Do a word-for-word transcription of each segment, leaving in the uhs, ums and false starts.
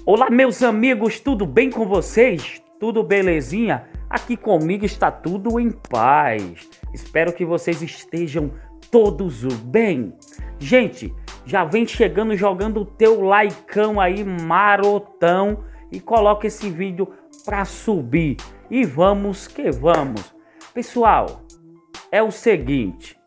Olá, meus amigos, tudo bem com vocês? Tudo belezinha? Aqui comigo está tudo em paz. Espero que vocês estejam todos bem. Gente, já vem chegando jogando o teu likeão aí marotão e coloca esse vídeo para subir. E vamos que vamos. Pessoal, é o seguinte,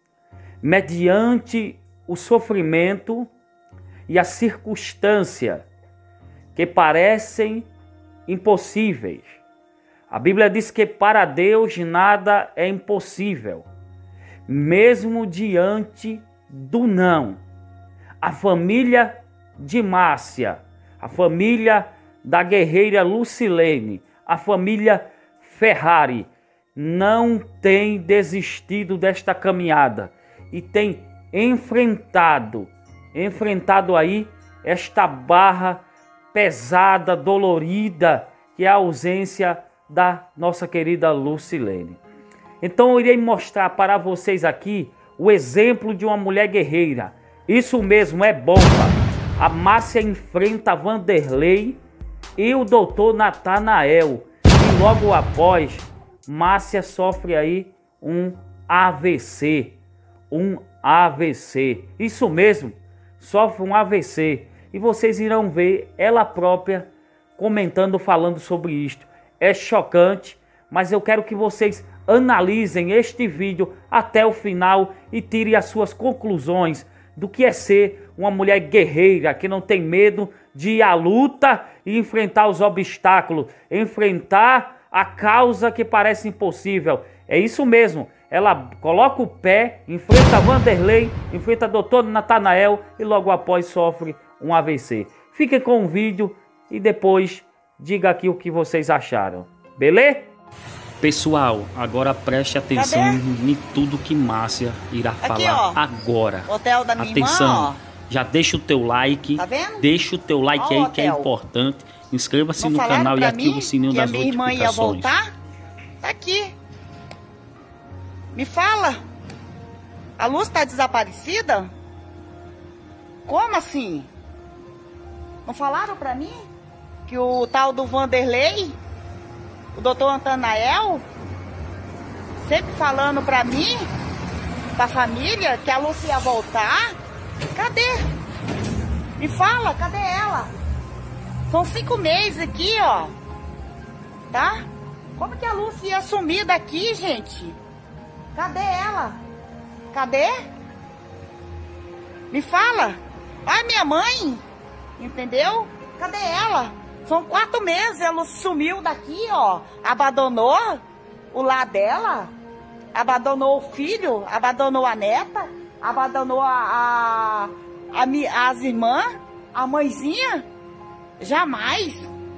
mediante o sofrimento e a circunstância que parecem impossíveis, a Bíblia diz que para Deus nada é impossível, mesmo diante do não. A família de Márcia, a família da guerreira Lucilene, a família Ferrari não tem desistido desta caminhada e tem enfrentado, enfrentado aí esta barra pesada, dolorida, que é a ausência da nossa querida Lucilene. Então eu irei mostrar para vocês aqui o exemplo de uma mulher guerreira. Isso mesmo, é bomba. A Márcia enfrenta a Vanderlei e o doutor Natanael. E logo após, Márcia sofre aí um A V C. Um A V C. Isso mesmo, sofre um A V C. E vocês irão ver ela própria comentando, falando sobre isto. É chocante, mas eu quero que vocês analisem este vídeo até o final e tirem as suas conclusões do que é ser uma mulher guerreira, que não tem medo de ir à luta e enfrentar os obstáculos, enfrentar a causa que parece impossível. É isso mesmo, ela coloca o pé, enfrenta Vanderlei, enfrenta doutor Natanael e logo após sofre um A V C. Fiquem com o vídeo e depois diga aqui o que vocês acharam. Beleza? Pessoal, agora preste atenção em tudo que Márcia irá aqui, falar ó, agora. Hotel da minha atenção, irmã, já deixa o teu like, tá vendo? Deixa o teu like ó, aí que é importante. Inscreva-se no falaram canal e pra ative mim o sininho que das a minha irmã ia notificações. voltar? Tá aqui. Me fala. A Luz tá desaparecida? Como assim? Não falaram pra mim que o tal do Vanderlei, o doutor Natanael, sempre falando pra mim, pra família, que a Lúcia ia voltar? Cadê? Me fala, cadê ela? São cinco meses aqui, ó. Tá? Como que a Lúcia ia sumir daqui, gente? Cadê ela? Cadê? Me fala. Ai, minha mãe. Entendeu? Cadê ela? São quatro meses, ela sumiu daqui, ó. Abandonou o lar dela. Abandonou o filho. Abandonou a neta. Abandonou a, a, a, as irmãs. A mãezinha. Jamais.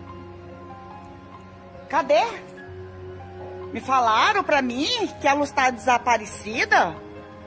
Cadê? Me falaram pra mim que a Luz está desaparecida.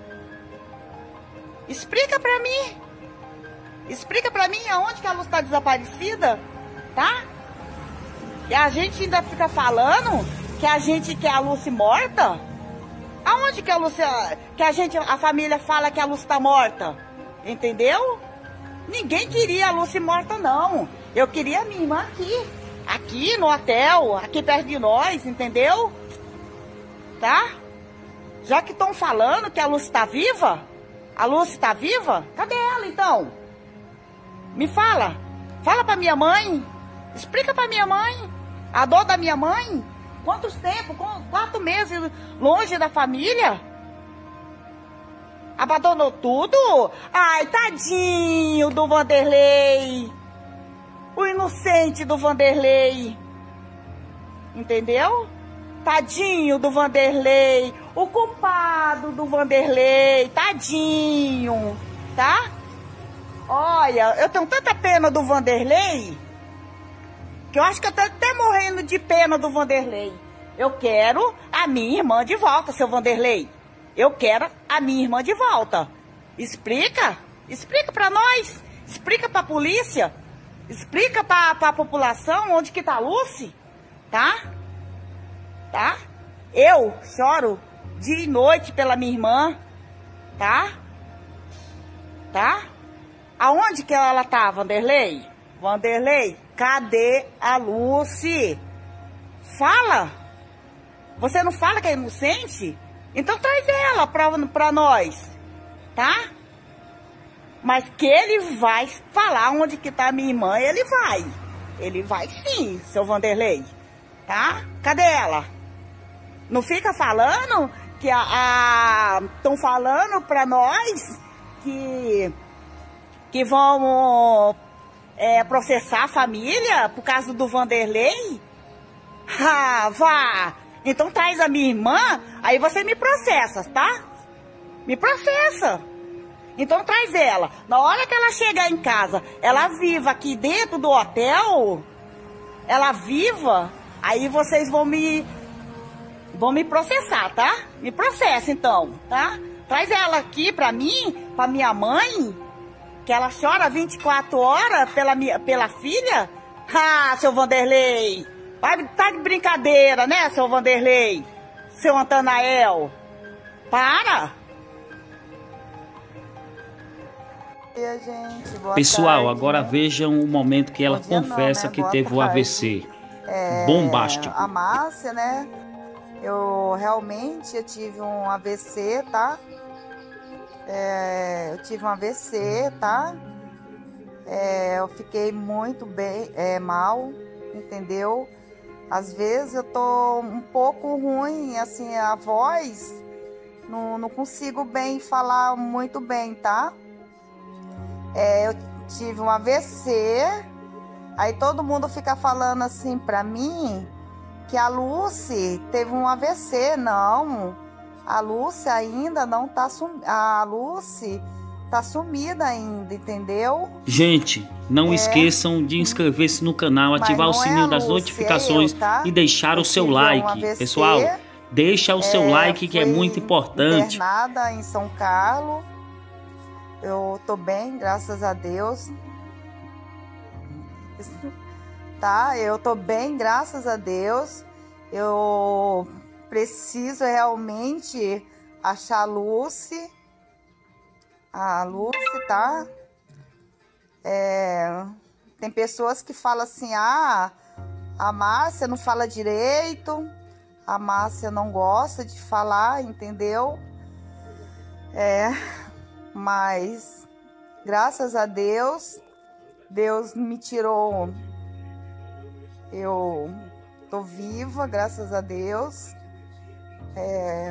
Explica pra mim. Explica pra mim aonde que a Luz está desaparecida, tá? E a gente ainda fica falando que a gente quer a Lúcia morta. Aonde que a Lúcia, que a gente, a família fala que a Lúcia está morta? Entendeu? Ninguém queria a Lúcia morta, não. Eu queria a minha irmã aqui. Aqui no hotel, aqui perto de nós, entendeu? Tá? Já que estão falando que a Lúcia está viva, a Lúcia está viva, cadê ela então? Me fala, fala pra minha mãe, explica pra minha mãe, a dor da minha mãe, quantos tempos, quatro meses longe da família, abandonou tudo? Ai, tadinho do Vanderlei, o inocente do Vanderlei, entendeu? Tadinho do Vanderlei, o culpado do Vanderlei, tadinho, tá? Olha, eu tenho tanta pena do Vanderlei, que eu acho que eu tô até morrendo de pena do Vanderlei. Eu quero a minha irmã de volta, seu Vanderlei. Eu quero a minha irmã de volta. Explica, explica pra nós, explica pra polícia, explica pra, pra população onde que tá a Lúcia, tá? Tá? Eu choro dia e noite pela minha irmã, tá? Tá? Aonde que ela tá, Vanderlei? Vanderlei, cadê a Lucy? Fala! Você não fala que é inocente? Então traz ela pra, pra nós, tá? Mas que ele vai falar onde que tá minha irmã, ele vai. Ele vai sim, seu Vanderlei, tá? Cadê ela? Não fica falando que a... Estão falando pra nós que... Que vão é, processar a família por causa do Vanderlei? Ah, vá! Então traz a minha irmã, aí você me processa, tá? Me processa. Então traz ela. Na hora que ela chegar em casa, ela viva aqui dentro do hotel, ela viva, aí vocês vão me vão me processar, tá? Me processa então, tá? Traz ela aqui pra mim, pra minha mãe, que ela chora vinte e quatro horas pela minha pela filha. Ah, seu Vanderlei, vai tá de brincadeira, né, seu Vanderlei? Seu Antanael. Para! Gente, boa Pessoal, tarde. agora vejam o momento que ela Bom dia confessa não, né? que Boa teve o tarde. A V C. É, Bombástico. A Márcia, né? Eu realmente eu tive um A V C, tá? É, eu tive um A V C, tá? É, eu fiquei muito bem, é, mal, entendeu? Às vezes eu tô um pouco ruim, assim, a voz, não, não consigo bem falar muito bem, tá? É, eu tive um A V C, aí todo mundo fica falando assim pra mim que a Lucy teve um A V C. Não, a Lucy ainda não tá sumida, a Lucy tá sumida ainda, entendeu? Gente, não É. esqueçam de inscrever-se no canal, Mas ativar o não é sininho a das Lucy, notificações é eu, tá? e deixar Eu o seu tive um like. A V C, Pessoal, deixa o seu É, like que é fui muito importante. internada em São Carlos. Eu tô bem, graças a Deus. Tá, eu tô bem, graças a Deus. Eu preciso realmente achar a Lucy. A Lucy, tá? É, tem pessoas que falam assim, ah, a Márcia não fala direito, a Márcia não gosta de falar, entendeu? É, mas graças a Deus, Deus me tirou, eu tô viva, graças a Deus. É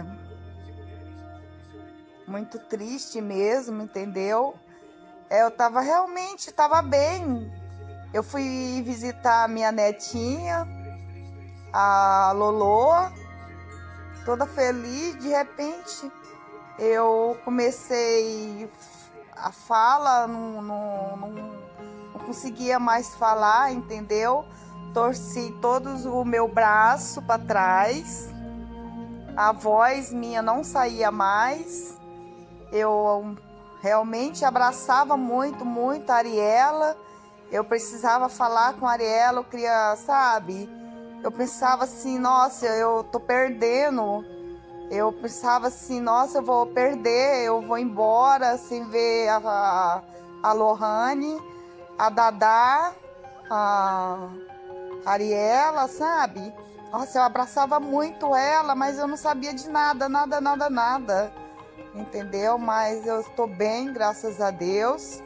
muito triste mesmo, entendeu? É, eu tava realmente, tava bem. Eu fui visitar a minha netinha, a Lolo, toda feliz. De repente, eu comecei a fala, não, não, não, não conseguia mais falar, entendeu? Torci todos o meu braço para trás, a voz minha não saía mais. Eu realmente abraçava muito, muito a Ariela. Eu precisava falar com a Ariela, eu queria, sabe? Eu pensava assim, nossa, eu tô perdendo. Eu pensava assim, nossa, eu vou perder, eu vou embora sem ver a, a, a Lohane, a Dadá, a Ariela, sabe? Nossa, eu abraçava muito ela, mas eu não sabia de nada, nada, nada, nada. Entendeu? Mas eu estou bem, graças a Deus.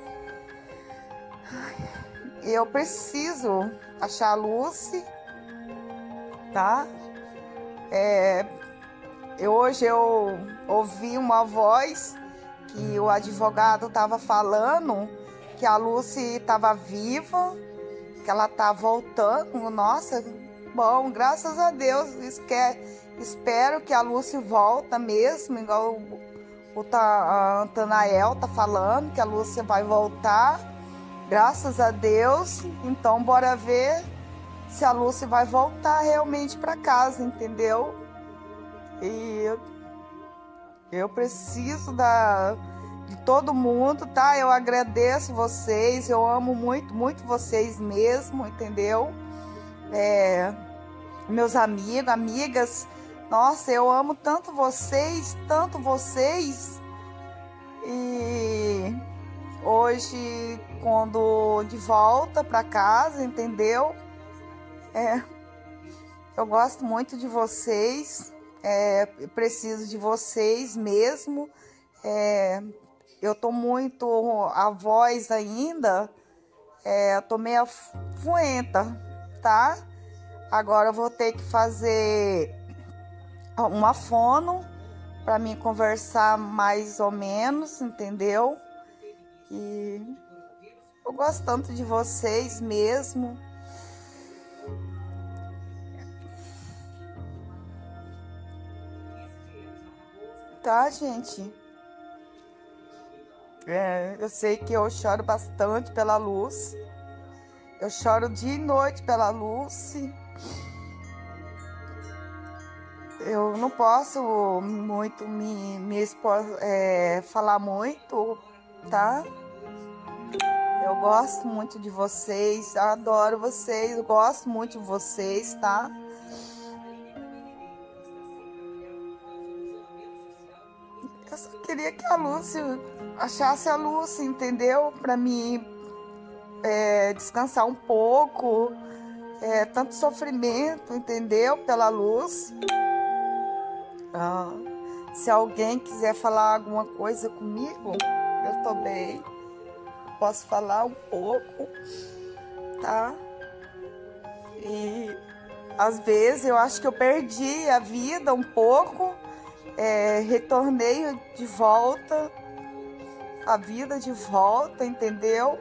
Eu preciso achar a Lucy, tá? É, eu, hoje eu ouvi uma voz que o advogado estava falando que a Lucy estava viva, que ela tá voltando. Nossa, bom, graças a Deus. Espero que a Lucy volta mesmo, igual o a Antanael tá falando, que a Lúcia vai voltar, graças a Deus. Então bora ver se a Lúcia vai voltar realmente para casa, entendeu? E eu, eu preciso da, de todo mundo, tá? Eu agradeço vocês, eu amo muito, muito vocês mesmo, entendeu? É, meus amigos, amigas, nossa, eu amo tanto vocês, tanto vocês. E hoje, quando de volta para casa, entendeu? É, eu gosto muito de vocês, é, preciso de vocês mesmo. É, eu tô muito a voz ainda, é, eu tô meio fuenta, tá? Agora eu vou ter que fazer uma fono para mim conversar mais ou menos, entendeu? E eu gosto tanto de vocês mesmo. Tá, gente? É, eu sei que eu choro bastante pela Lúcia. Eu choro dia e noite pela Lúcia. Eu não posso muito me, me expor, é, falar muito, tá? Eu gosto muito de vocês, adoro vocês, eu gosto muito de vocês, tá? Eu só queria que a Lúcia achasse a Lúcia, entendeu? Pra mim é, descansar um pouco, é, tanto sofrimento, entendeu? Pela Lúcia. Ah, se alguém quiser falar alguma coisa comigo, eu tô bem. Posso falar um pouco, tá? E às vezes eu acho que eu perdi a vida um pouco, é, retornei de volta, a vida de volta, entendeu?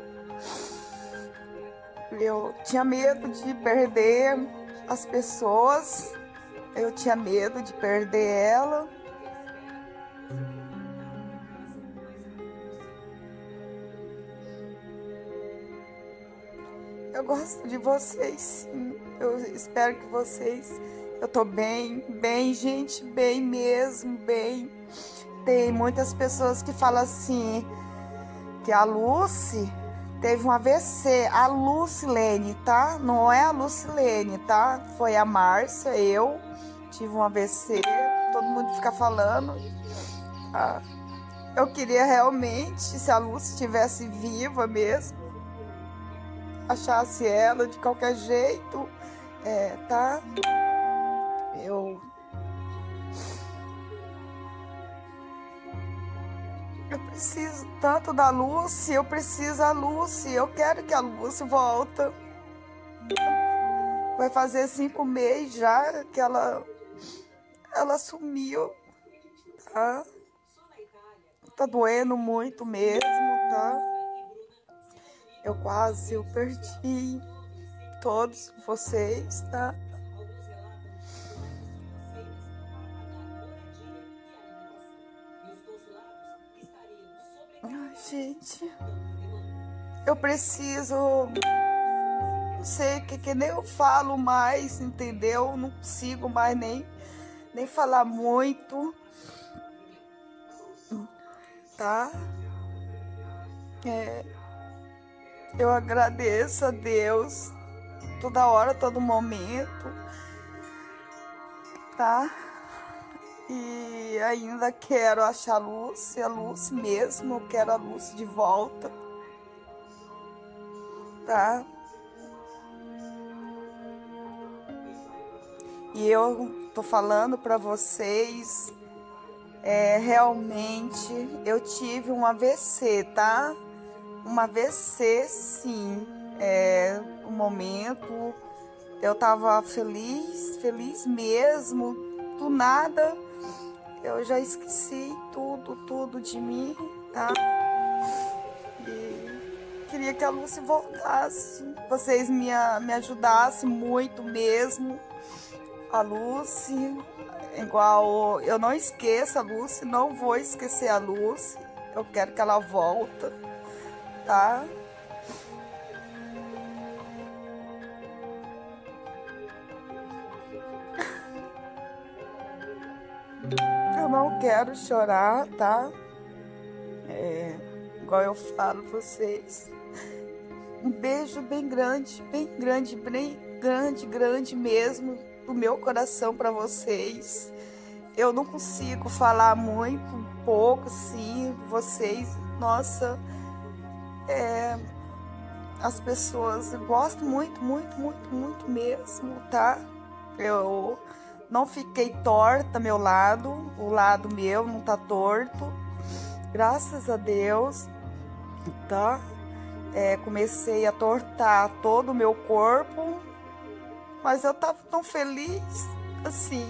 Eu tinha medo de perder as pessoas. Eu tinha medo de perder ela. Eu gosto de vocês, sim. Eu espero que vocês... Eu tô bem, bem, gente, bem mesmo, bem. Tem muitas pessoas que falam assim, que a Lucy teve um A V C. A Lucilene, tá? Não é a Lucilene, tá? Foi a Márcia, eu tive um A V C. Todo mundo fica falando. Ah, eu queria realmente, se a Lucy estivesse viva mesmo, achasse ela de qualquer jeito, é, tá? Eu... Eu preciso tanto da Lucy, eu preciso da Lucy, eu quero que a Lucy volta. Vai fazer cinco meses já que ela, ela sumiu, tá? Tá doendo muito mesmo, tá? Eu quase eu perdi todos vocês, tá? Ai, gente, eu preciso, não sei, que, que nem eu falo mais, entendeu? Não consigo mais nem, nem falar muito, tá? É, eu agradeço a Deus toda hora, todo momento, tá? E ainda quero achar a Lúcia, a Lúcia mesmo, eu quero a Lúcia de volta, tá? E eu tô falando pra vocês, é, realmente eu tive um A V C, tá? Um A V C, sim, é, um momento, eu tava feliz, feliz mesmo, do nada, eu já esqueci tudo, tudo de mim, tá? E queria que a Lúcia voltasse, vocês me, me ajudassem muito mesmo, a Lúcia, igual, eu não esqueço a Lúcia, não vou esquecer a Lúcia, eu quero que ela volta, tá? Eu não quero chorar, tá? É, igual eu falo pra vocês. Um beijo bem grande, bem grande, bem grande, grande mesmo, do meu coração pra vocês. Eu não consigo falar muito, um pouco, sim, vocês, nossa, é, as pessoas, eu gosto muito, muito, muito, muito mesmo, tá? Eu não fiquei torta, meu lado, o lado meu não tá torto, graças a Deus, tá? É, comecei a tortar todo o meu corpo, mas eu tava tão feliz, assim,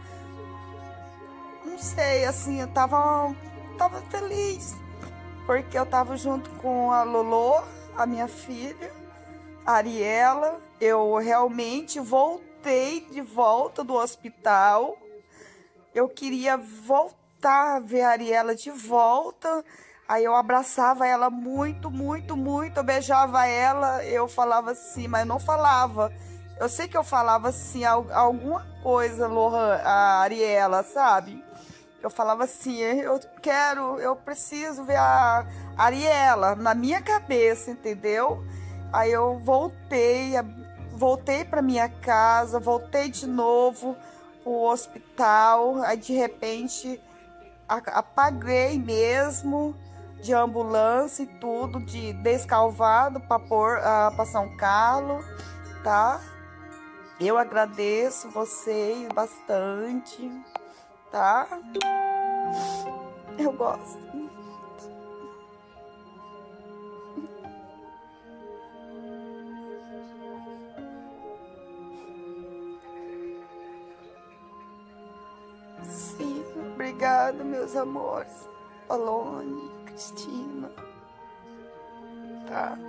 não sei, assim, eu tava, tava feliz, porque eu tava junto com a Lolo, a minha filha, a Ariela. Eu realmente voltei de volta do hospital, eu queria voltar a ver a Ariela de volta. Aí eu abraçava ela muito, muito, muito, eu beijava ela, eu falava assim, mas eu não falava. Eu sei que eu falava assim, alguma coisa, Lohan, a Ariela, sabe? Eu falava assim, eu quero, eu preciso ver a Ariela na minha cabeça, entendeu? Aí eu voltei, voltei para minha casa, voltei de novo pro hospital, aí de repente apaguei mesmo, de ambulância e tudo, de Descalvado para São Carlos, tá? Eu agradeço vocês bastante, tá? Eu gosto. Sim, obrigada, meus amores. Alone, Cristina, tá?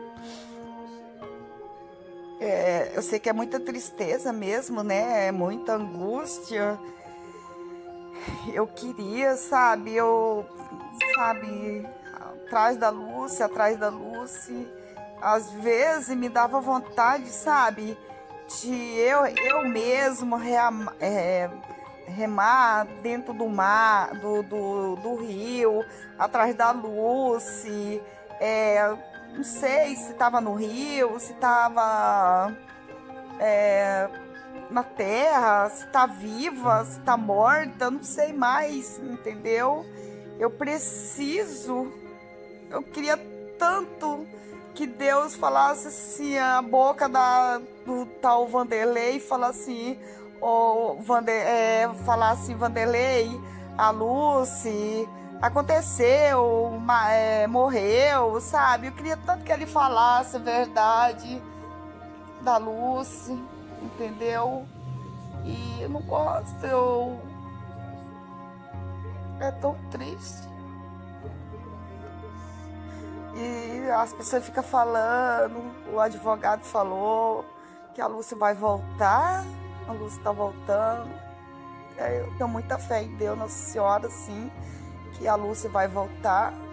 É, eu sei que é muita tristeza mesmo, né? É muita angústia. Eu queria, sabe, eu, sabe, atrás da Lúcia, atrás da Lúcia, às vezes me dava vontade, sabe, de eu, eu mesmo reama, é, remar dentro do mar, do, do, do rio, atrás da Lúcia, é, não sei se estava no rio, se estava é, na terra, se está viva, se está morta, não sei mais, entendeu? Eu preciso, eu queria tanto que Deus falasse assim, a boca da, do tal Vanderlei, falasse assim, ou Vander, é, falasse Vanderlei, a Lucy, aconteceu, é, morreu, sabe? Eu queria tanto que ele falasse a verdade da Lucy, entendeu? E eu não gosto, eu... é tão triste. E as pessoas ficam falando, o advogado falou que a Lúcia vai voltar, a Lúcia tá voltando. Eu tenho muita fé em Deus, Nossa Senhora, sim, que a Lúcia vai voltar.